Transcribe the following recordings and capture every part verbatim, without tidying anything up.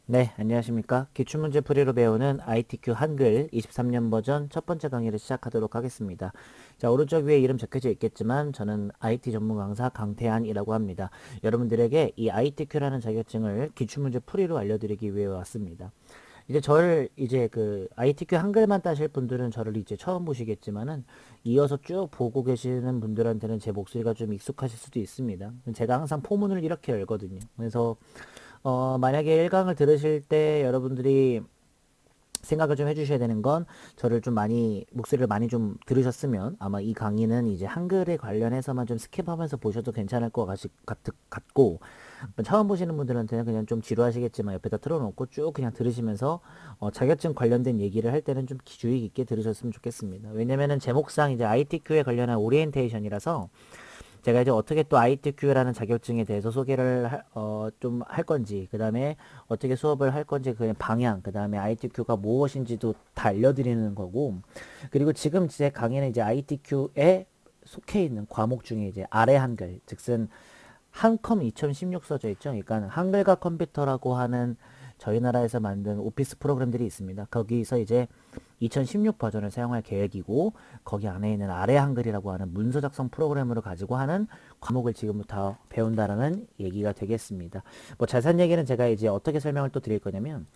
네, 안녕하십니까. 기출문제 풀이로 배우는 아이티큐 한글 이십삼 년 버전 첫 번째 강의를 시작하도록 하겠습니다. 자, 오른쪽 위에 이름 적혀져 있겠지만 저는 아이티 전문 강사 강태한이라고 합니다. 여러분들에게 이 아이티큐라는 자격증을 기출문제 풀이로 알려드리기 위해 왔습니다. 이제 저를 이제 그 아이티큐 한글만 따실 분들은 저를 이제 처음 보시겠지만은 이어서 쭉 보고 계시는 분들한테는 제 목소리가 좀 익숙하실 수도 있습니다. 제가 항상 포문을 이렇게 열거든요. 그래서 어, 만약에 일 강을 들으실 때 여러분들이 생각을 좀 해주셔야 되는 건 저를 좀 많이 목소리를 많이 좀 들으셨으면 아마 이 강의는 이제 한글에 관련해서만 좀 스킵하면서 보셔도 괜찮을 것 같, 같, 같고 처음 보시는 분들한테는 그냥 좀 지루하시겠지만 옆에다 틀어놓고 쭉 그냥 들으시면서 어, 자격증 관련된 얘기를 할 때는 좀 주의 깊게 들으셨으면 좋겠습니다. 왜냐면은 제목상 이제 아이티큐에 관련한 오리엔테이션이라서 제가 이제 어떻게 또 아이티큐라는 자격증에 대해서 소개를 할, 어, 좀 할 건지, 그 다음에 어떻게 수업을 할 건지, 그 방향, 그 다음에 아이티큐가 무엇인지도 다 알려드리는 거고, 그리고 지금 제 강의는 이제 아이티큐에 속해 있는 과목 중에 이제 아래 한글, 즉슨 한컴 이천십육 써져 있죠. 그러니까 한글과 컴퓨터라고 하는 저희 나라에서 만든 오피스 프로그램들이 있습니다. 거기서 이제 이천십육 버전을 사용할 계획이고 거기 안에 있는 아래 한글이라고 하는 문서 작성 프로그램으로 가지고 하는 과목을 지금부터 배운다라는 얘기가 되겠습니다. 뭐 자세한 얘기는 제가 이제 어떻게 설명을 또 드릴 거냐면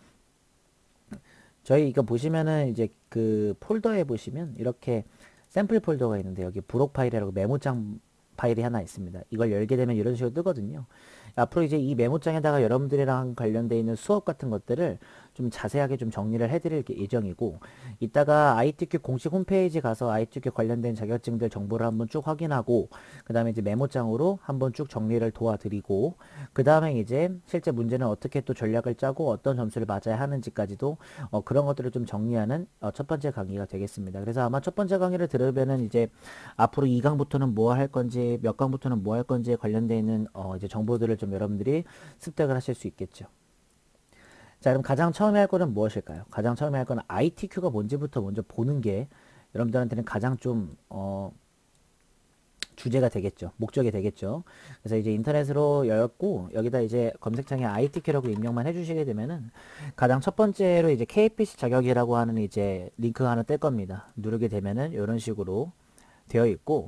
저희 이거 보시면은 이제 그 폴더에 보시면 이렇게 샘플 폴더가 있는데 여기 부록 파일이라고 메모장 파일이 하나 있습니다. 이걸 열게 되면 이런 식으로 뜨거든요. 앞으로 이제 이 메모장에다가 여러분들이랑 관련되어 있는 수업 같은 것들을 좀 자세하게 좀 정리를 해드릴 예정이고 이따가 아이티큐 공식 홈페이지 가서 아이티큐 관련된 자격증들 정보를 한번 쭉 확인하고 그 다음에 이제 메모장으로 한번 쭉 정리를 도와드리고 그 다음에 이제 실제 문제는 어떻게 또 전략을 짜고 어떤 점수를 맞아야 하는지까지도 어, 그런 것들을 좀 정리하는 어, 첫 번째 강의가 되겠습니다. 그래서 아마 첫 번째 강의를 들으면은 이제 앞으로 이 강부터는 뭐 할 건지 몇 강부터는 뭐 할 건지에 관련되어 있는 어, 이제 정보들을 좀 여러분들이 습득을 하실 수 있겠죠. 자, 그럼 가장 처음에 할 거는 무엇일까요? 가장 처음에 할 거는 아이티큐가 뭔지부터 먼저 보는 게 여러분들한테는 가장 좀 어, 주제가 되겠죠. 목적이 되겠죠. 그래서 이제 인터넷으로 열었고 여기다 이제 검색창에 아이티큐라고 입력만 해주시게 되면은 가장 첫 번째로 이제 케이피씨 자격이라고 하는 이제 링크가 하나 뜰 겁니다. 누르게 되면은 이런 식으로 되어 있고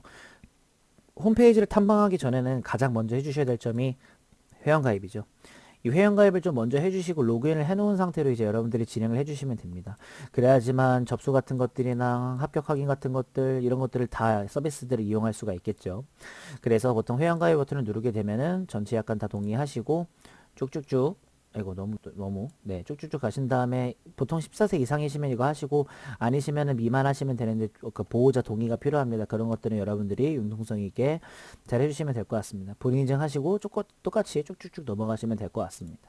홈페이지를 탐방하기 전에는 가장 먼저 해주셔야 될 점이 회원가입이죠. 이 회원가입을 좀 먼저 해주시고 로그인을 해놓은 상태로 이제 여러분들이 진행을 해주시면 됩니다. 그래야지만 접수 같은 것들이나 합격 확인 같은 것들 이런 것들을 다 서비스들을 이용할 수가 있겠죠. 그래서 보통 회원가입 버튼을 누르게 되면은 전체 약간 다 동의하시고 쭉쭉쭉 아이고 너무 너무 네 쭉쭉쭉 가신 다음에 보통 십사 세 이상이시면 이거 하시고 아니시면은 미만하시면 되는데 그 보호자 동의가 필요합니다. 그런 것들은 여러분들이 융통성 있게 잘 해주시면 될 것 같습니다. 본인 인증하시고 똑같이 쭉쭉쭉 넘어가시면 될 것 같습니다.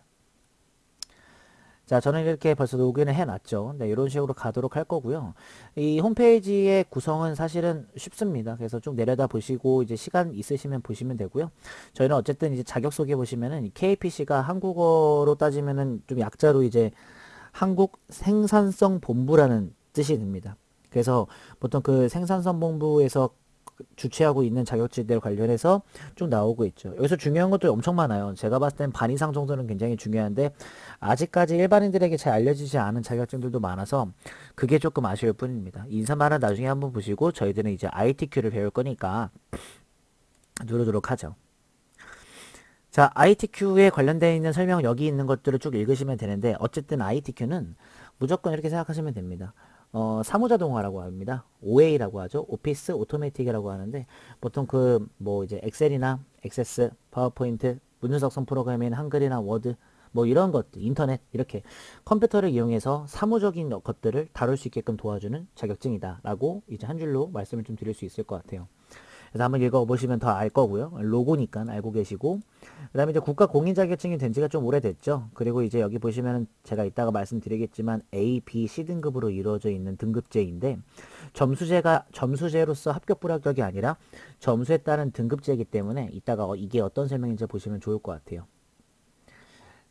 자, 저는 이렇게 벌써 로그인을 해놨죠. 네, 이런 식으로 가도록 할 거고요. 이 홈페이지의 구성은 사실은 쉽습니다. 그래서 쭉 내려다 보시고 이제 시간 있으시면 보시면 되고요. 저희는 어쨌든 이제 자격 소개 보시면은 케이피씨가 한국어로 따지면은 좀 약자로 이제 한국 생산성 본부라는 뜻이 됩니다. 그래서 보통 그 생산성 본부에서 주최하고 있는 자격증들 관련해서 쭉 나오고 있죠. 여기서 중요한 것도 엄청 많아요. 제가 봤을 땐 반 이상 정도는 굉장히 중요한데 아직까지 일반인들에게 잘 알려지지 않은 자격증들도 많아서 그게 조금 아쉬울 뿐입니다. 인사말은 나중에 한번 보시고 저희들은 이제 아이티큐를 배울 거니까 누르도록 하죠. 자, 아이티큐에 관련되어 있는 설명은 여기 있는 것들을 쭉 읽으시면 되는데 어쨌든 아이티큐는 무조건 이렇게 생각하시면 됩니다. 어, 사무자동화라고 합니다. 오에이라고 하죠. 오피스 오토매틱이라고 하는데 보통 그 뭐 이제 엑셀이나 액세스, 파워포인트, 문서 작성 프로그램인 한글이나 워드 뭐 이런 것들, 인터넷 이렇게 컴퓨터를 이용해서 사무적인 것들을 다룰 수 있게끔 도와주는 자격증이다 라고 이제 한 줄로 말씀을 좀 드릴 수 있을 것 같아요. 그래서 한번 읽어보시면 더 알 거고요. 로고니까 알고 계시고 그 다음에 이제 국가 공인 자격증이 된 지가 좀 오래됐죠. 그리고 이제 여기 보시면은 제가 이따가 말씀드리겠지만 A, B, C 등급으로 이루어져 있는 등급제인데 점수제가 점수제로서 합격 불합격이 아니라 점수에 따른 등급제이기 때문에 이따가 어, 이게 어떤 설명인지 보시면 좋을 것 같아요.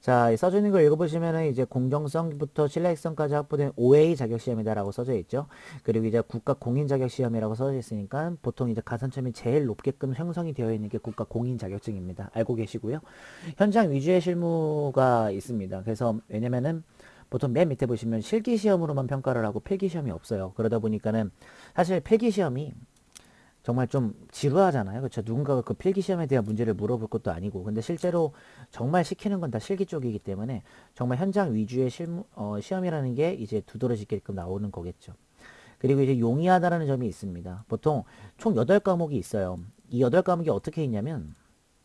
자, 써져 있는 걸 읽어보시면은 이제 공정성부터 신뢰성까지 확보된 오에이 자격시험이다라고 써져 있죠. 그리고 이제 국가 공인 자격시험이라고 써져 있으니까 보통 이제 가산점이 제일 높게끔 형성이 되어 있는 게 국가 공인 자격증입니다. 알고 계시고요. 현장 위주의 실무가 있습니다. 그래서 왜냐면은 보통 맨 밑에 보시면 실기시험으로만 평가를 하고 필기시험이 없어요. 그러다 보니까는 사실 필기시험이 정말 좀 지루하잖아요. 그렇죠? 누군가가 그 필기시험에 대한 문제를 물어볼 것도 아니고. 근데 실제로 정말 시키는 건 다 실기 쪽이기 때문에 정말 현장 위주의 실무, 어, 시험이라는 게 이제 두드러지게끔 나오는 거겠죠. 그리고 이제 용이하다라는 점이 있습니다. 보통 총 여덟 과목이 있어요. 이 여덟 과목이 어떻게 있냐면,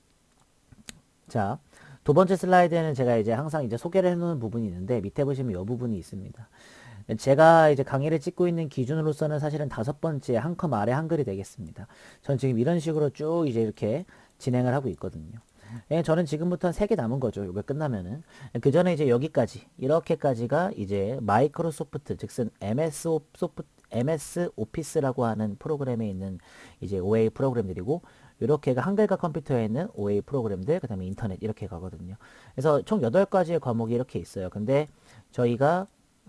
자, 두 번째 슬라이드에는 제가 이제 항상 이제 소개를 해놓은 부분이 있는데 밑에 보시면 이 부분이 있습니다. 제가 이제 강의를 찍고 있는 기준으로서는 사실은 다섯 번째 한 컴 아래 한글이 되겠습니다. 전 지금 이런 식으로 쭉 이제 이렇게 진행을 하고 있거든요. 예, 저는 지금부터 세 개 남은 거죠. 이거 끝나면은. 그 전에 이제 여기까지, 이렇게까지가 이제 마이크로소프트, 즉슨 엠에스 소프트, 엠에스 오피스라고 하는 프로그램에 있는 이제 오에이 프로그램들이고, 이렇게가 한글과 컴퓨터에 있는 오에이 프로그램들, 그 다음에 인터넷 이렇게 가거든요. 그래서 총 여덟 가지의 과목이 이렇게 있어요. 근데 저희가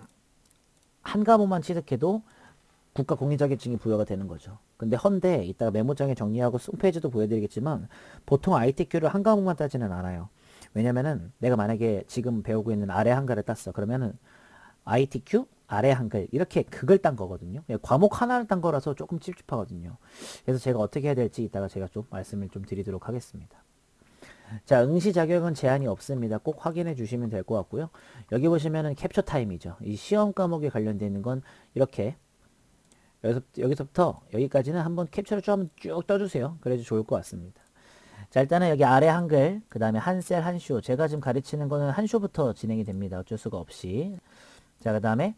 한 과목만 취득해도 국가 공인 자격증이 부여가 되는 거죠. 근데 헌데 이따가 메모장에 정리하고 홈페이지도 보여드리겠지만 보통 아이티큐를 한 과목만 따지는 않아요. 왜냐면은 내가 만약에 지금 배우고 있는 아래 한글을 땄어. 그러면은 아이티큐 아래 한글 이렇게 극을 딴 거거든요. 과목 하나를 딴 거라서 조금 찝찝하거든요. 그래서 제가 어떻게 해야 될지 이따가 제가 좀 말씀을 좀 드리도록 하겠습니다. 자, 응시 자격은 제한이 없습니다. 꼭 확인해 주시면 될 것 같고요. 여기 보시면은 캡처 타임이죠. 이 시험 과목에 관련되어 있는 건 이렇게 여기서, 여기서부터 여기까지는 한번 캡처를 좀 쭉 떠주세요. 그래도 좋을 것 같습니다. 자, 일단은 여기 아래 한글, 그 다음에 한 셀, 한 쇼. 제가 지금 가르치는 거는 한 쇼부터 진행이 됩니다. 어쩔 수가 없이. 자, 그 다음에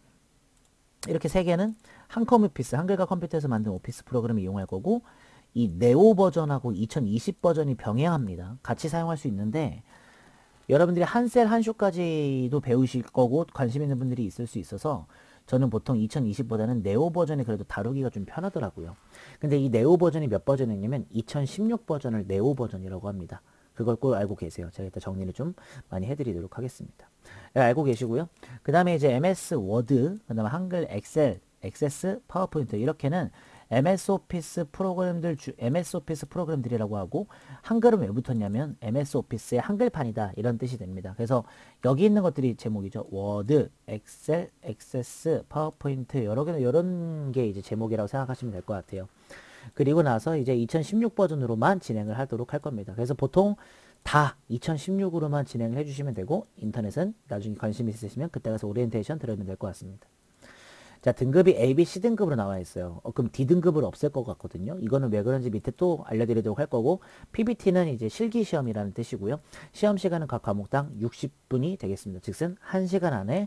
이렇게 세 개는 한컴 오피스, 한글과 컴퓨터에서 만든 오피스 프로그램을 이용할 거고, 이 네오 버전하고 이천이십 버전이 병행합니다. 같이 사용할 수 있는데 여러분들이 한 셀 한 쇼까지도 배우실 거고 관심 있는 분들이 있을 수 있어서 저는 보통 이천이십보다는 네오 버전이 그래도 다루기가 좀 편하더라고요. 근데 이 네오 버전이 몇 버전이냐면 이천십육 버전을 네오 버전이라고 합니다. 그걸 꼭 알고 계세요. 제가 이따 정리를 좀 많이 해드리도록 하겠습니다. 네, 알고 계시고요. 그 다음에 이제 엠에스 워드, 그 다음에 한글 엑셀, 액세스, 파워포인트 이렇게는 엠에스 오피스 프로그램들 주, 엠에스 오피스 프로그램들이라고 하고 한글은 왜 붙었냐면 엠에스 오피스의 한글판이다 이런 뜻이 됩니다. 그래서 여기 있는 것들이 제목이죠. 워드, 엑셀, 액세스, 파워포인트 여러 개 이런 게 이제 제목이라고 생각하시면 될 것 같아요. 그리고 나서 이제 이천십육 버전으로만 진행을 하도록 할 겁니다. 그래서 보통 다 이천십육으로만 진행을 해주시면 되고 인터넷은 나중에 관심 있으시면 그때 가서 오리엔테이션 들으면 될 것 같습니다. 자, 등급이 에이, 비, 씨 등급으로 나와 있어요. 어, 그럼 D 등급을 없앨 것 같거든요. 이거는 왜 그런지 밑에 또 알려드리도록 할 거고 피비티는 이제 실기시험이라는 뜻이고요. 시험 시간은 각 과목당 육십 분이 되겠습니다. 즉슨 한 시간 안에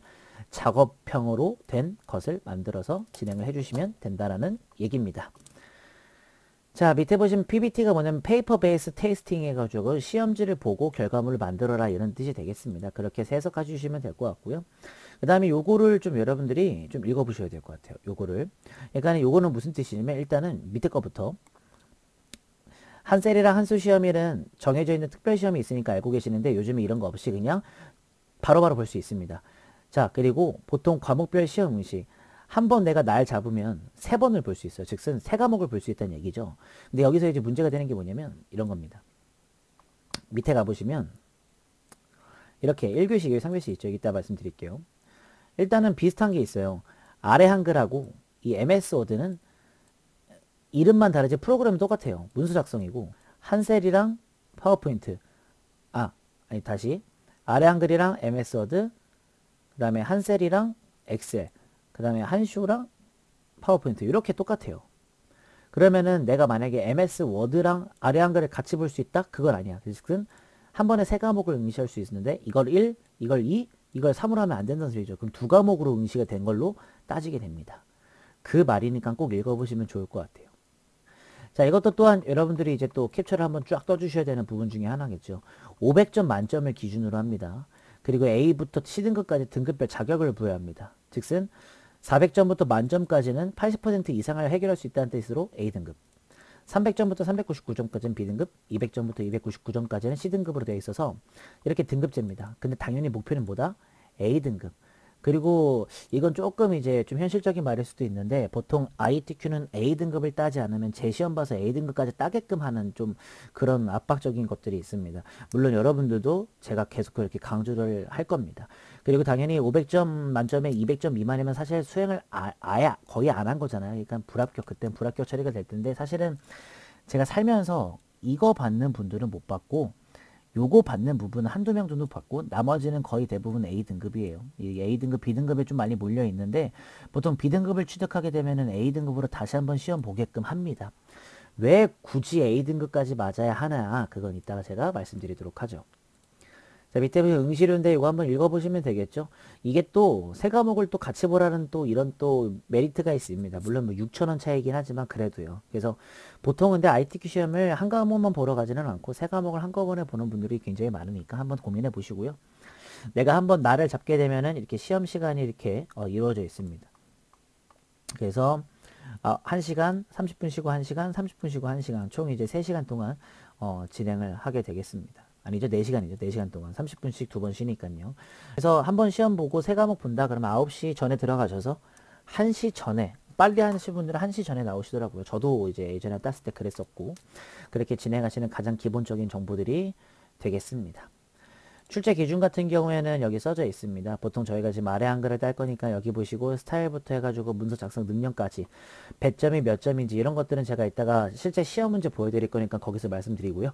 작업형으로 된 것을 만들어서 진행을 해주시면 된다라는 얘기입니다. 자, 밑에 보시면 피비티가 뭐냐면 페이퍼 베이스 테이스팅 해가지고 시험지를 보고 결과물을 만들어라 이런 뜻이 되겠습니다. 그렇게 해석해 주시면 될 것 같고요. 그 다음에 요거를 좀 여러분들이 좀 읽어보셔야 될 것 같아요. 요거를. 그러니까 요거는 무슨 뜻이냐면 일단은 밑에 거부터 한 셀이랑 한수 시험일은 정해져 있는 특별 시험이 있으니까 알고 계시는데 요즘에 이런 거 없이 그냥 바로바로 볼 수 있습니다. 자, 그리고 보통 과목별 시험 응시 한 번 내가 날 잡으면 세 번을 볼 수 있어요. 즉슨 세 과목을 볼 수 있다는 얘기죠. 근데 여기서 이제 문제가 되는 게 뭐냐면 이런 겁니다. 밑에 가보시면 이렇게 일 교시, 이 교시, 삼 교시 있죠. 이따 말씀드릴게요. 일단은 비슷한 게 있어요. 아래 한글하고 이 엠에스 워드는 이름만 다르지 프로그램은 똑같아요. 문서 작성이고 한셀이랑 파워포인트 아 아니 다시 아래 한글이랑 엠에스 워드 그 다음에 한셀이랑 엑셀 그 다음에 한쇼랑 파워포인트 이렇게 똑같아요. 그러면은 내가 만약에 엠에스 워드랑 아래 한글을 같이 볼 수 있다? 그건 아니야. 즉슨 한 번에 세 과목을 응시할 수 있는데 이걸 일, 이걸 이, 이걸 삼으로 하면 안 된다는 소리죠. 그럼 두 과목으로 응시가 된 걸로 따지게 됩니다. 그 말이니까 꼭 읽어보시면 좋을 것 같아요. 자, 이것도 또한 여러분들이 이제 또 캡처를 한번 쫙 떠주셔야 되는 부분 중에 하나겠죠. 오백 점 만점을 기준으로 합니다. 그리고 A부터 C 등급까지 등급별 자격을 부여합니다. 즉슨 사백 점부터 만점까지는 팔십 퍼센트 이상을 해결할 수 있다는 뜻으로 A 등급. 삼백 점부터 삼백구십구 점까지는 B등급, 이백 점부터 이백구십구 점까지는 C등급으로 되어 있어서 이렇게 등급제입니다. 근데 당연히 목표는 뭐다? A등급. 그리고 이건 조금 이제 좀 현실적인 말일 수도 있는데 보통 아이티큐는 A등급을 따지 않으면 제 시험 봐서 A등급까지 따게끔 하는 좀 그런 압박적인 것들이 있습니다. 물론 여러분들도 제가 계속 그렇게 강조를 할 겁니다. 그리고 당연히 오백 점 만점에 이백 점 미만이면 사실 수행을 아, 아예 거의 안 한 거잖아요. 그러니까 불합격, 그땐 불합격 처리가 될 텐데 사실은 제가 살면서 이거 받는 분들은 못 받고 요거 받는 부분은 한두 명 정도 받고 나머지는 거의 대부분 A등급이에요. 이 A등급, B등급에 좀 많이 몰려 있는데 보통 B등급을 취득하게 되면은 A등급으로 다시 한번 시험 보게끔 합니다. 왜 굳이 A등급까지 맞아야 하나? 그건 이따가 제가 말씀드리도록 하죠. 자, 밑에 보시면 응시료인데 이거 한번 읽어보시면 되겠죠. 이게 또 세 과목을 또 같이 보라는 또 이런 또 메리트가 있습니다. 물론 뭐 육천 원 차이긴 하지만 그래도요. 그래서 보통 근데 아이티큐 시험을 한 과목만 보러 가지는 않고 세 과목을 한꺼번에 보는 분들이 굉장히 많으니까 한번 고민해 보시고요. 내가 한번 날을 잡게 되면은 이렇게 시험 시간이 이렇게 어, 이루어져 있습니다. 그래서 어, 한 시간, 삼십 분 쉬고 한 시간, 삼십 분 쉬고 한 시간, 총 이제 세 시간 동안 어, 진행을 하게 되겠습니다. 아니죠. 네 시간이죠. 네 시간 동안. 삼십 분씩 두 번 쉬니까요. 그래서 한 번 시험 보고 세 과목 본다 그러면 아홉 시 전에 들어가셔서 한 시 전에 빨리 하시는 분들은 한 시 전에 나오시더라고요. 저도 이제 예전에 땄을 때 그랬었고 그렇게 진행하시는 가장 기본적인 정보들이 되겠습니다. 출제 기준 같은 경우에는 여기 써져 있습니다. 보통 저희가 지금 아래 한글을 딸 거니까 여기 보시고 스타일부터 해가지고 문서 작성 능력까지 배점이 몇 점인지 이런 것들은 제가 이따가 실제 시험 문제 보여드릴 거니까 거기서 말씀드리고요.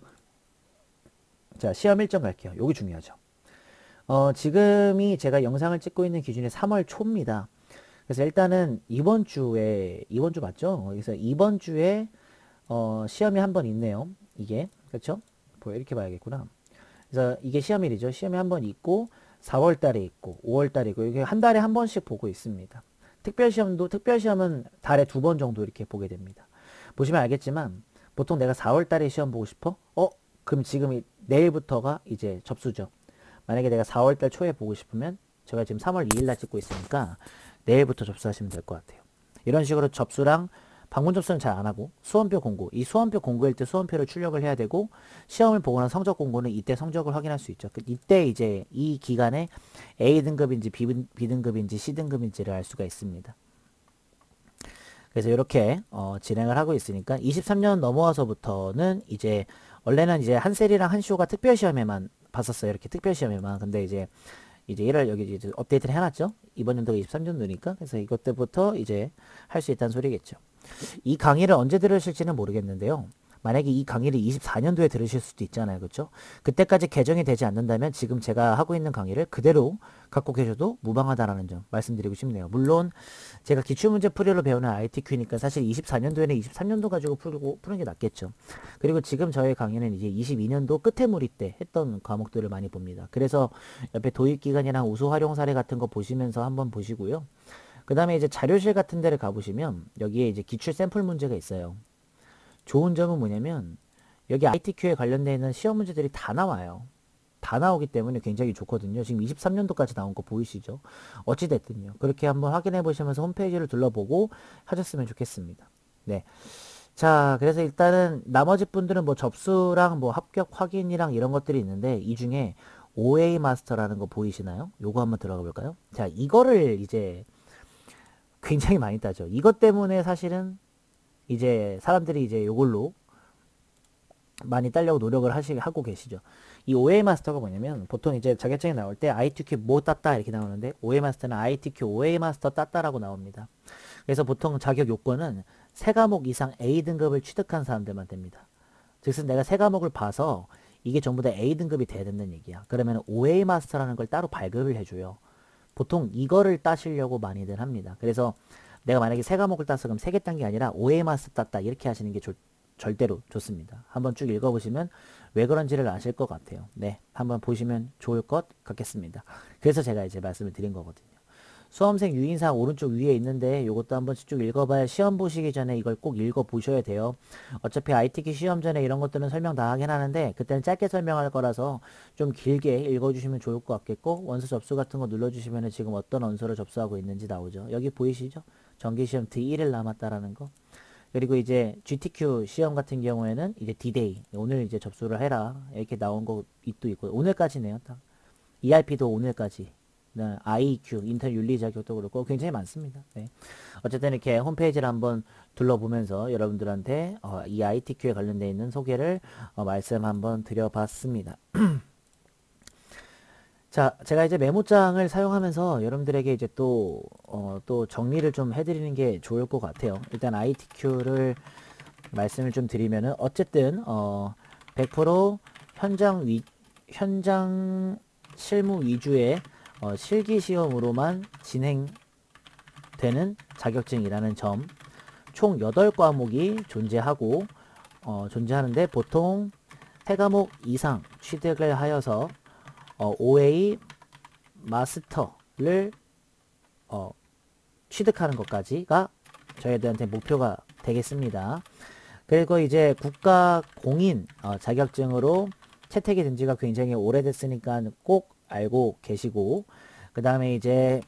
자, 시험 일정 갈게요. 여기 중요하죠. 어, 지금이 제가 영상을 찍고 있는 기준이 삼월 초입니다. 그래서 일단은 이번 주에, 이번 주 맞죠? 그래서 이번 주에, 어, 시험이 한 번 있네요. 이게. 그렇죠? 뭐 이렇게 봐야겠구나. 그래서 이게 시험일이죠. 시험이 한 번 있고, 사월 달에 있고, 오월 달에 있고, 이게 한 달에 한 번씩 보고 있습니다. 특별시험도, 특별시험은 달에 두 번 정도 이렇게 보게 됩니다. 보시면 알겠지만, 보통 내가 사월 달에 시험 보고 싶어? 어? 그럼 지금 내일부터가 이제 접수죠. 만약에 내가 사월 달 초에 보고 싶으면 제가 지금 삼월 이일 날 찍고 있으니까 내일부터 접수하시면 될 것 같아요. 이런 식으로 접수랑 방문 접수는 잘 안 하고 수험표 공고, 이 수험표 공고일 때 수험표를 출력을 해야 되고 시험을 보거나 성적 공고는 이때 성적을 확인할 수 있죠. 이때 이제 이 기간에 A등급인지 B등급인지 C등급인지를 알 수가 있습니다. 그래서 이렇게 어, 진행을 하고 있으니까 이십삼 년 넘어와서부터는 이제 원래는 이제 한셀이랑 한쇼가 특별시험에만 봤었어요. 이렇게 특별시험에만. 근데 이제 이제 일월 여기 이제 업데이트를 해놨죠. 이번 연도가 이십삼 년도니까. 그래서 이것 때부터 이제 할 수 있다는 소리겠죠. 이 강의를 언제 들으실지는 모르겠는데요. 만약에 이 강의를 이십사 년도에 들으실 수도 있잖아요. 그렇죠? 그때까지 개정이 되지 않는다면 지금 제가 하고 있는 강의를 그대로 갖고 계셔도 무방하다라는 점 말씀드리고 싶네요. 물론 제가 기출문제 풀이로 배우는 아이티큐니까 사실 이십사 년도에는 이십삼 년도 가지고 풀고, 푸는 게 낫겠죠. 그리고 지금 저의 강의는 이제 이십이 년도 끝에 무리 때 했던 과목들을 많이 봅니다. 그래서 옆에 도입기간이랑 우수 활용 사례 같은 거 보시면서 한번 보시고요. 그 다음에 이제 자료실 같은 데를 가보시면 여기에 이제 기출 샘플 문제가 있어요. 좋은 점은 뭐냐면 여기 아이티큐에 관련되어 있는 시험 문제들이 다 나와요. 다 나오기 때문에 굉장히 좋거든요. 지금 이십삼 년도까지 나온 거 보이시죠? 어찌됐든요. 그렇게 한번 확인해 보시면서 홈페이지를 둘러보고 하셨으면 좋겠습니다. 네. 자, 그래서 일단은 나머지 분들은 뭐 접수랑 뭐 합격 확인이랑 이런 것들이 있는데 이 중에 오에이 마스터라는 거 보이시나요? 요거 한번 들어가 볼까요? 자, 이거를 이제 굉장히 많이 따죠. 이것 때문에 사실은 이제 사람들이 이제 요걸로 많이 따려고 노력을 하시, 하고 계시죠. 이 오에이 마스터가 뭐냐면 보통 이제 자격증이 나올 때 아이티큐 뭐 땄다 이렇게 나오는데 오에이 마스터는 아이티큐 오에이 마스터 땄다라고 나옵니다. 그래서 보통 자격 요건은 세 과목 이상 A등급을 취득한 사람들만 됩니다. 즉슨 내가 세 과목을 봐서 이게 전부 다 A등급이 돼야 된다는 얘기야. 그러면 오에이 마스터라는 걸 따로 발급을 해줘요. 보통 이거를 따시려고 많이들 합니다. 그래서 내가 만약에 세 과목을 땄어 그럼 세 개 딴 게 아니라 오에이 마스터 땄다 이렇게 하시는 게 좋, 절대로 좋습니다. 한번 쭉 읽어보시면 왜 그런지를 아실 것 같아요. 네, 한번 보시면 좋을 것 같겠습니다. 그래서 제가 이제 말씀을 드린 거거든요. 수험생 유인사항 오른쪽 위에 있는데 이것도 한번 쭉 읽어봐야 시험 보시기 전에 이걸 꼭 읽어보셔야 돼요. 어차피 아이티큐 시험 전에 이런 것들은 설명 다 하긴 하는데 그때는 짧게 설명할 거라서 좀 길게 읽어주시면 좋을 것 같겠고 원서 접수 같은 거 눌러주시면 지금 어떤 원서를 접수하고 있는지 나오죠. 여기 보이시죠? 정기시험 디 일 일 남았다라는 거. 그리고 이제 지티큐 시험 같은 경우에는 이제 디데이, 오늘 이제 접수를 해라. 이렇게 나온 거 또 있고, 오늘까지네요. 딱. 이알피도 오늘까지. 네, 아이이큐, 인터넷 윤리 자격도 그렇고 굉장히 많습니다. 네. 어쨌든 이렇게 홈페이지를 한번 둘러보면서 여러분들한테 어, 이 아이티큐에 관련되어 있는 소개를 어, 말씀 한번 드려봤습니다. 자, 제가 이제 메모장을 사용하면서 여러분들에게 이제 또, 어, 또 정리를 좀 해드리는 게 좋을 것 같아요. 일단 아이티큐를 말씀을 좀 드리면은, 어쨌든, 어, 백 퍼센트 현장 위, 현장 실무 위주의 어, 실기 시험으로만 진행되는 자격증이라는 점, 총 여덟 과목이 존재하고, 어, 존재하는데 보통 세 과목 이상 취득을 하여서 어, 오에이 마스터를 어, 취득하는 것까지가 저희들한테 목표가 되겠습니다. 그리고 이제 국가 공인 어, 자격증으로 채택이 된 지가 굉장히 오래됐으니까 꼭 알고 계시고, 그 다음에 이제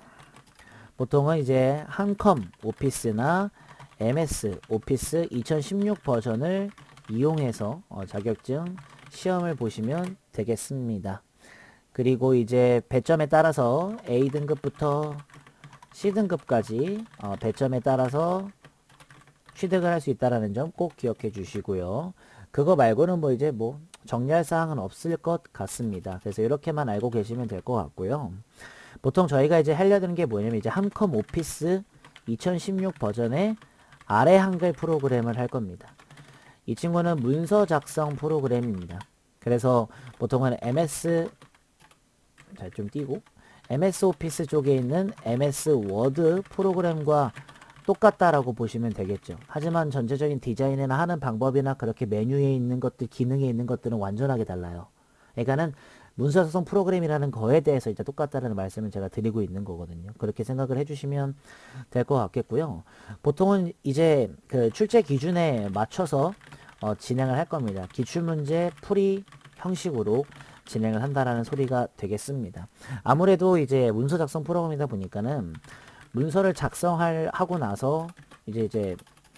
보통은 이제 한컴 오피스나 엠에스 오피스 이천십육 버전을 이용해서 어, 자격증 시험을 보시면 되겠습니다. 그리고 이제 배점에 따라서 에이 등급부터 씨 등급까지 어, 배점에 따라서 취득을 할 수 있다는 점 꼭 기억해 주시고요. 그거 말고는 뭐 이제 뭐 정리할 사항은 없을 것 같습니다. 그래서 이렇게만 알고 계시면 될 것 같고요. 보통 저희가 이제 하려는 게 뭐냐면 이제 한컴 오피스 이천십육 버전의 아래 한글 프로그램을 할 겁니다. 이 친구는 문서 작성 프로그램입니다. 그래서 보통은 엠에스 자, 좀 띄고 엠에스 오피스 쪽에 있는 엠에스 워드 프로그램과 똑같다라고 보시면 되겠죠. 하지만 전체적인 디자인이나 하는 방법이나 그렇게 메뉴에 있는 것들, 기능에 있는 것들은 완전하게 달라요. 그러니까는 문서 작성 프로그램이라는 거에 대해서 이제 똑같다는 말씀을 제가 드리고 있는 거거든요. 그렇게 생각을 해주시면 될 것 같겠고요. 보통은 이제 그 출제 기준에 맞춰서 어, 진행을 할 겁니다. 기출문제 풀이 형식으로 진행을 한다라는 소리가 되겠습니다. 아무래도 이제 문서 작성 프로그램이다 보니까는 문서를 작성할 하고 나서 이제 이제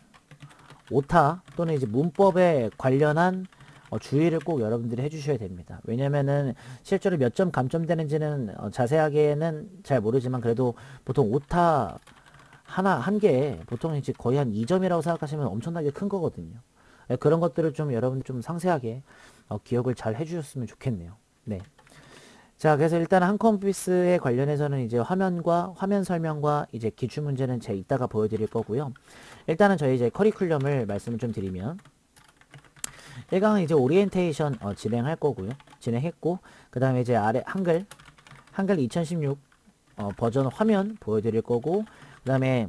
오타 또는 이제 문법에 관련한 어, 주의를 꼭 여러분들이 해주셔야 됩니다. 왜냐면은 실제로 몇 점 감점되는지는 어, 자세하게는 잘 모르지만 그래도 보통 오타 하나 한 개에 보통 이제 거의 한 이 점이라고 생각하시면 엄청나게 큰 거거든요. 네, 그런 것들을 좀 여러분 좀 상세하게 어, 기억을 잘 해주셨으면 좋겠네요. 네. 자, 그래서 일단 한컴피스에 관련해서는 이제 화면과 화면 설명과 이제 기출 문제는 제가 이따가 보여드릴 거고요. 일단은 저희 이제 커리큘럼을 말씀을 좀 드리면 일 강은 이제 오리엔테이션 어, 진행할 거고요. 진행했고 그 다음에 이제 아래 한글 한글 이천십육 어, 버전 화면 보여드릴 거고 그 다음에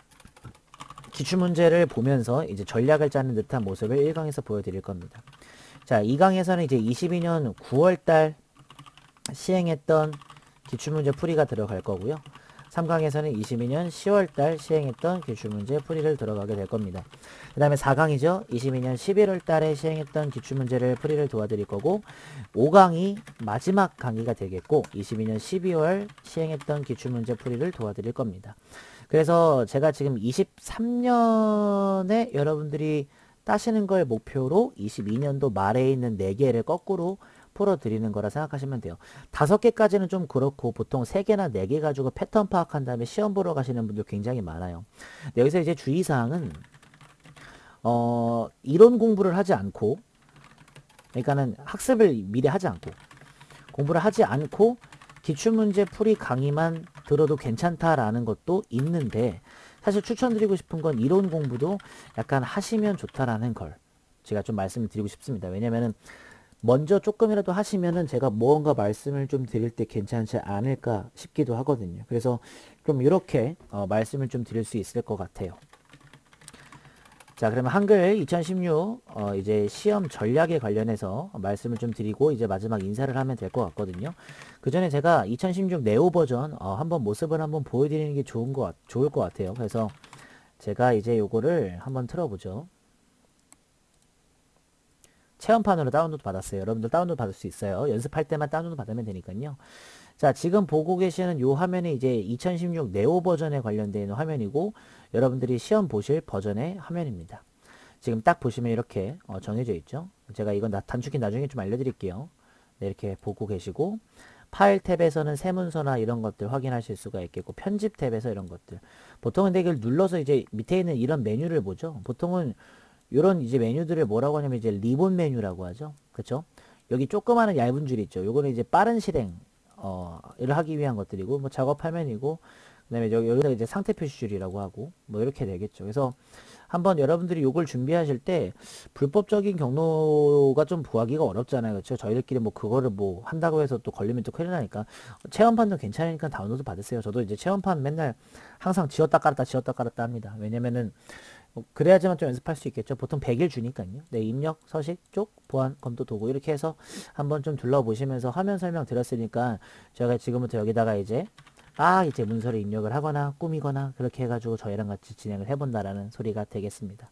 기출문제를 보면서 이제 전략을 짜는 듯한 모습을 일 강에서 보여드릴 겁니다. 자, 이 강에서는 이제 이십이 년 구월달 시행했던 기출문제 풀이가 들어갈 거고요. 삼 강에서는 이십이 년 시월달 시행했던 기출문제 풀이를 들어가게 될 겁니다. 그 다음에 사 강이죠. 이십이 년 십일월 달에 시행했던 기출문제를 풀이를 도와드릴 거고 오 강이 마지막 강의가 되겠고 이십이 년 십이월 시행했던 기출문제 풀이를 도와드릴 겁니다. 그래서 제가 지금 이십삼 년에 여러분들이 따시는 걸 목표로 이십이 년도 말에 있는 네 개를 거꾸로 풀어드리는 거라 생각하시면 돼요. 다섯 개까지는 좀 그렇고 보통 세 개나 네 개 가지고 패턴 파악한 다음에 시험 보러 가시는 분들 굉장히 많아요. 근데 여기서 이제 주의사항은 어, 이론 공부를 하지 않고 그러니까는 학습을 미리 하지 않고 공부를 하지 않고 기출문제 풀이 강의만 들어도 괜찮다라는 것도 있는데 사실 추천드리고 싶은 건 이론 공부도 약간 하시면 좋다라는 걸 제가 좀 말씀을 드리고 싶습니다. 왜냐면은 먼저 조금이라도 하시면은 제가 무언가 말씀을 좀 드릴 때 괜찮지 않을까 싶기도 하거든요. 그래서 좀 이렇게 어, 말씀을 좀 드릴 수 있을 것 같아요. 자, 그러면 한글 이천십육 어, 이제 시험 전략에 관련해서 말씀을 좀 드리고 이제 마지막 인사를 하면 될 것 같거든요. 그 전에 제가 이천십육 네오 버전 어, 한번 모습을 한번 보여드리는 게 좋은 것 좋을 것 같아요. 그래서 제가 이제 요거를 한번 틀어보죠. 체험판으로 다운로드 받았어요. 여러분들 다운로드 받을 수 있어요. 연습할 때만 다운로드 받으면 되니까요. 자, 지금 보고 계시는 이 화면이 이제 이천십육 네오 버전에 관련되어 있는 화면이고, 여러분들이 시험 보실 버전의 화면입니다. 지금 딱 보시면 이렇게 어, 정해져 있죠. 제가 이건 나, 단축키 나중에 좀 알려드릴게요. 네, 이렇게 보고 계시고, 파일 탭에서는 세문서나 이런 것들 확인하실 수가 있겠고, 편집 탭에서 이런 것들. 보통은 근데 이걸 눌러서 이제 밑에 있는 이런 메뉴를 보죠. 보통은 이런 이제 메뉴들을 뭐라고 하냐면 이제 리본 메뉴라고 하죠. 그쵸? 여기 조그마한 얇은 줄 있죠. 요거는 이제 빠른 실행, 어, 를 하기 위한 것들이고, 뭐 작업 화면이고, 그 다음에 여기, 여기다 이제 상태 표시줄이라고 하고, 뭐 이렇게 되겠죠. 그래서 한번 여러분들이 요걸 준비하실 때, 불법적인 경로가 좀 구하기가 어렵잖아요. 그렇죠? 저희들끼리 뭐 그거를 뭐 한다고 해서 또 걸리면 또 큰일 나니까, 체험판도 괜찮으니까 다운로드 받으세요. 저도 이제 체험판 맨날 항상 지웠다 깔았다 지웠다 깔았다 합니다. 왜냐면은, 뭐 그래야지만 좀 연습할 수 있겠죠. 보통 백 일 주니까요. 네, 입력, 서식, 쪽, 보안, 검토, 도구 이렇게 해서 한번 좀 둘러보시면서 화면 설명 드렸으니까 제가 지금부터 여기다가 이제 아 이제 문서를 입력을 하거나 꾸미거나 그렇게 해가지고 저희랑 같이 진행을 해본다라는 소리가 되겠습니다.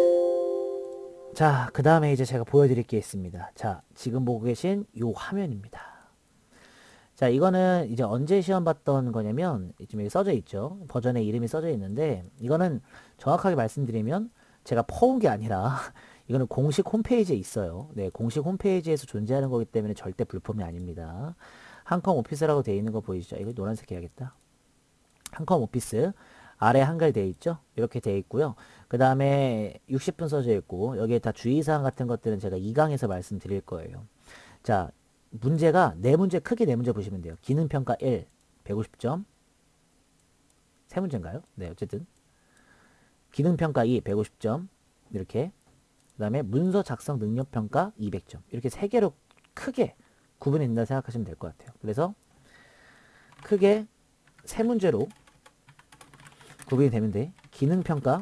자, 그 다음에 이제 제가 보여드릴 게 있습니다. 자, 지금 보고 계신 요 화면입니다. 자, 이거는 이제 언제 시험 봤던 거냐면 지금 여기 써져 있죠. 버전의 이름이 써져 있는데 이거는 정확하게 말씀드리면 제가 퍼온 게 아니라 이거는 공식 홈페이지에 있어요. 네, 공식 홈페이지에서 존재하는 거기 때문에 절대 불품이 아닙니다. 한컴 오피스라고 되어 있는 거 보이시죠? 이거 노란색 해야겠다. 한컴 오피스 아래 한글 되어 있죠? 이렇게 되어 있고요. 그 다음에 육십 분 써져 있고 여기에 다 주의사항 같은 것들은 제가 이 강에서 말씀드릴 거예요. 자, 문제가 네 문제, 크게 네 문제 보시면 돼요. 기능평가 일, 백오십 점. 세 문제인가요? 네, 어쨌든. 기능평가 이, 백오십 점. 이렇게. 그 다음에 문서 작성 능력평가 이백 점. 이렇게 세 개로 크게 구분이 된다 생각하시면 될 것 같아요. 그래서 크게 세 문제로 구분이 되는데, 기능평가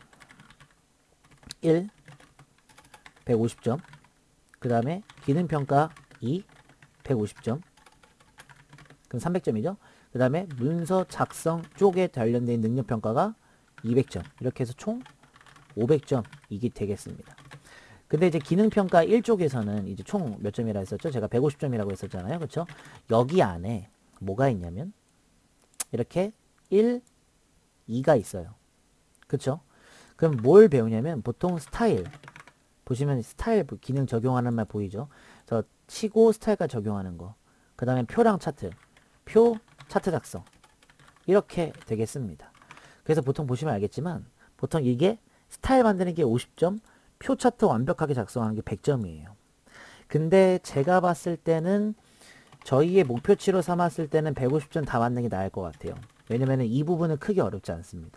일, 백오십 점. 그 다음에 기능평가 이, 백오십 점. 그럼 삼백 점이죠. 그 다음에 문서 작성 쪽에 관련된 능력평가가 이백 점. 이렇게 해서 총 오백 점이기 되겠습니다. 근데 이제 기능평가 일 쪽에서는 이제 총 몇 점이라 했었죠? 제가 백오십 점이라고 했었잖아요. 그쵸? 여기 안에 뭐가 있냐면 이렇게 일, 이가 있어요. 그쵸? 그럼 뭘 배우냐면 보통 스타일 보시면 스타일 기능 적용하는 말 보이죠? 저 치고 스타일까지 적용하는 거. 그 다음에 표랑 차트. 표, 차트 작성. 이렇게 되겠습니다. 그래서 보통 보시면 알겠지만 보통 이게 스타일 만드는 게 오십 점, 표 차트 완벽하게 작성하는 게 백 점이에요. 근데 제가 봤을 때는 저희의 목표치로 삼았을 때는 백오십 점 다 맞는 게 나을 것 같아요. 왜냐면 이 부분은 크게 어렵지 않습니다.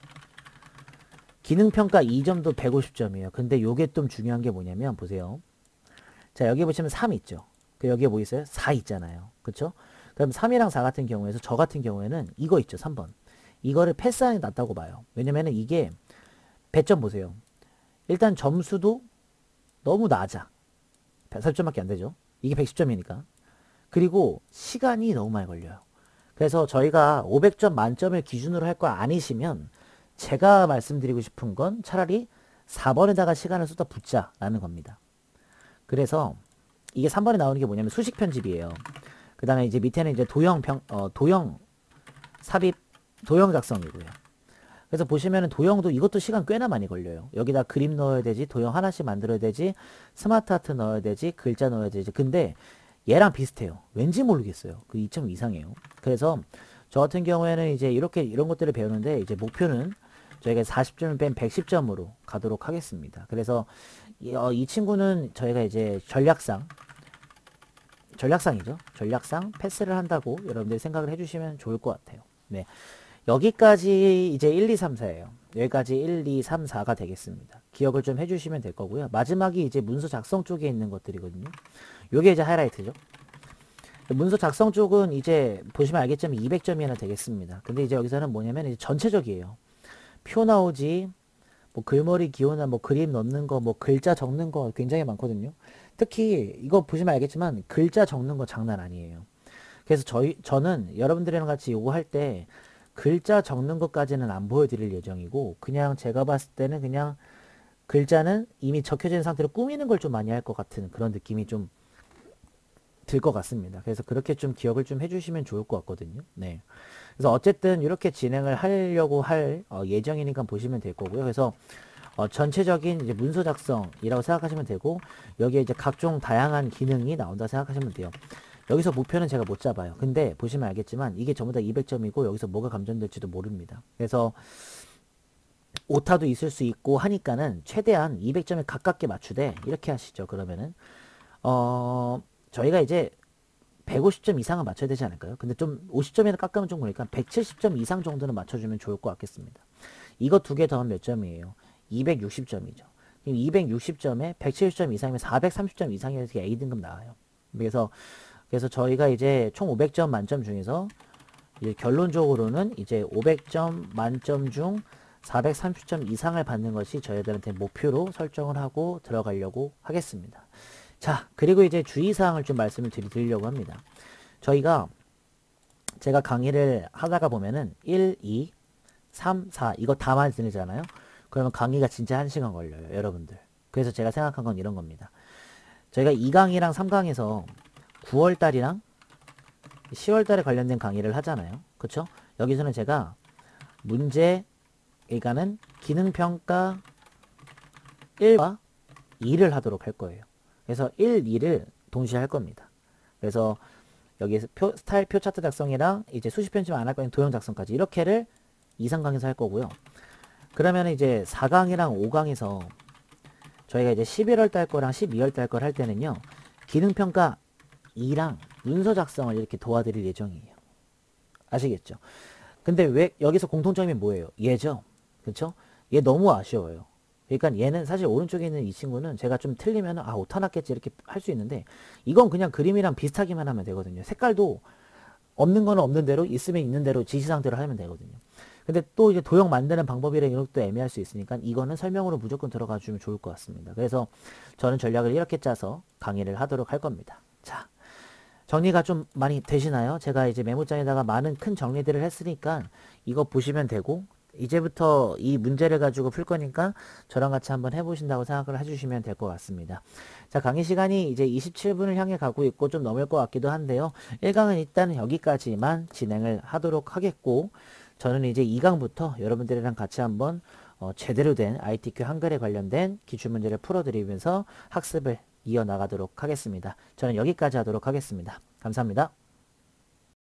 기능평가 이 점도 백오십 점이에요. 근데 요게 좀 중요한 게 뭐냐면 보세요. 자, 여기 보시면 삼 있죠. 그 여기에 뭐 있어요? 사 있잖아요. 그쵸? 그럼 삼이랑 사 같은 경우에서 저 같은 경우에는 이거 있죠. 삼 번. 이거를 패스하는 게 낫다고 봐요. 왜냐면은 이게 백 점 보세요. 일단 점수도 너무 낮아. 사십 점밖에 안 되죠. 이게 백십 점이니까. 그리고 시간이 너무 많이 걸려요. 그래서 저희가 오백 점 만점을 기준으로 할 거 아니시면 제가 말씀드리고 싶은 건 차라리 사 번에다가 시간을 쏟아 붓자라는 겁니다. 그래서 이게 삼 번에 나오는 게 뭐냐면 수식 편집이에요. 그 다음에 이제 밑에는 이제 도형 평, 어, 도형 삽입, 도형 작성이고요. 그래서 보시면은 도형도 이것도 시간 꽤나 많이 걸려요. 여기다 그림 넣어야 되지, 도형 하나씩 만들어야 되지, 스마트 아트 넣어야 되지, 글자 넣어야 되지. 근데 얘랑 비슷해요. 왠지 모르겠어요. 그 이 점 이상이에요. 그래서 저 같은 경우에는 이제 이렇게 이런 것들을 배우는데 이제 목표는 저희가 사십 점을 뺀 백십 점으로 가도록 하겠습니다. 그래서 이, 어, 이 친구는 저희가 이제 전략상 전략상이죠. 전략상 패스를 한다고 여러분들이 생각을 해주시면 좋을 것 같아요. 네. 여기까지 이제 일, 이, 삼, 사예요. 여기까지 일, 이, 삼, 사가 되겠습니다. 기억을 좀 해주시면 될 거고요. 마지막이 이제 문서 작성 쪽에 있는 것들이거든요. 요게 이제 하이라이트죠. 문서 작성 쪽은 이제 보시면 알겠지만 이백 점이나 되겠습니다. 근데 이제 여기서는 뭐냐면 이제 전체적이에요. 표 나오지, 뭐 글머리 기호나 뭐 그림 넣는 거, 뭐 글자 적는 거 굉장히 많거든요. 특히 이거 보시면 알겠지만 글자 적는 거 장난 아니에요. 그래서 저희 저는 여러분들이랑 같이 요거 할 때 글자 적는 것까지는 안 보여드릴 예정이고 그냥 제가 봤을 때는 그냥 글자는 이미 적혀진 상태로 꾸미는 걸 좀 많이 할 것 같은 그런 느낌이 좀 들 것 같습니다. 그래서 그렇게 좀 기억을 좀 해주시면 좋을 것 같거든요. 네. 그래서 어쨌든 이렇게 진행을 하려고 할 어, 예정이니까 보시면 될 거고요. 그래서 어, 전체적인 이제 문서 작성이라고 생각하시면 되고, 여기에 이제 각종 다양한 기능이 나온다 생각하시면 돼요. 여기서 목표는 제가 못 잡아요. 근데 보시면 알겠지만 이게 전부 다 이백 점이고 여기서 뭐가 감점될지도 모릅니다. 그래서 오타도 있을 수 있고 하니까는 최대한 이백 점에 가깝게 맞추되 이렇게 하시죠. 그러면은 어 저희가 이제 백오십 점 이상은 맞춰야 되지 않을까요? 근데 좀 오십 점이나 깎으면 좀 그러니까 백칠십 점 이상 정도는 맞춰주면 좋을 것 같겠습니다. 이거 두 개 더하면 몇 점이에요? 이백육십 점이죠. 이백육십 점에 백칠십 점 이상이면 사백삼십 점 이상이어서 A등급 나와요. 그래서 그래서 저희가 이제 총 오백 점 만점 중에서 이제 결론적으로는 이제 오백 점 만점 중 사백삼십 점 이상을 받는 것이 저희들한테 목표로 설정을 하고 들어가려고 하겠습니다. 자, 그리고 이제 주의사항을 좀 말씀을 드리려고 합니다. 저희가 제가 강의를 하다가 보면은 일, 이, 삼, 사 이거 다 말씀드리잖아요. 그러면 강의가 진짜 한 시간 걸려요, 여러분들. 그래서 제가 생각한 건 이런 겁니다. 저희가 이 강이랑 삼 강에서 구월 달이랑 시월 달에 관련된 강의를 하잖아요. 그쵸? 여기서는 제가 문제, 그러니까는 기능평가 일과 이를 하도록 할 거예요. 그래서 일, 이를 동시에 할 겁니다. 그래서 여기에서 표, 스타일 표 차트 작성이랑 이제 수식 편집 안 할 거니 도형 작성까지 이렇게를 이, 삼 강에서 할 거고요. 그러면 이제 사 강이랑 오 강에서 저희가 이제 십일월 달 거랑 십이월 달 걸 할 때는요. 기능평가 이랑 문서 작성을 이렇게 도와드릴 예정이에요. 아시겠죠? 근데 왜 여기서 공통점이 뭐예요? 얘죠. 그쵸? 얘 너무 아쉬워요. 그러니까 얘는 사실 오른쪽에 있는 이 친구는 제가 좀 틀리면 아 오타 났겠지 이렇게 할 수 있는데 이건 그냥 그림이랑 비슷하기만 하면 되거든요. 색깔도 없는 거는 없는 대로 있으면 있는 대로 지시상대로 하면 되거든요. 근데 또 이제 도형 만드는 방법이랑 이런 것도 애매할 수 있으니까 이거는 설명으로 무조건 들어가 주면 좋을 것 같습니다. 그래서 저는 전략을 이렇게 짜서 강의를 하도록 할 겁니다. 자, 정리가 좀 많이 되시나요? 제가 이제 메모장에다가 많은 큰 정리들을 했으니까 이거 보시면 되고 이제부터 이 문제를 가지고 풀 거니까 저랑 같이 한번 해보신다고 생각을 해주시면 될 것 같습니다. 자, 강의 시간이 이제 이십칠 분을 향해 가고 있고 좀 넘을 것 같기도 한데요. 일 강은 일단 여기까지만 진행을 하도록 하겠고 저는 이제 이 강부터 여러분들이랑 같이 한번 어, 제대로 된 아이티큐 한글에 관련된 기출문제를 풀어드리면서 학습을 이어나가도록 하겠습니다. 저는 여기까지 하도록 하겠습니다. 감사합니다.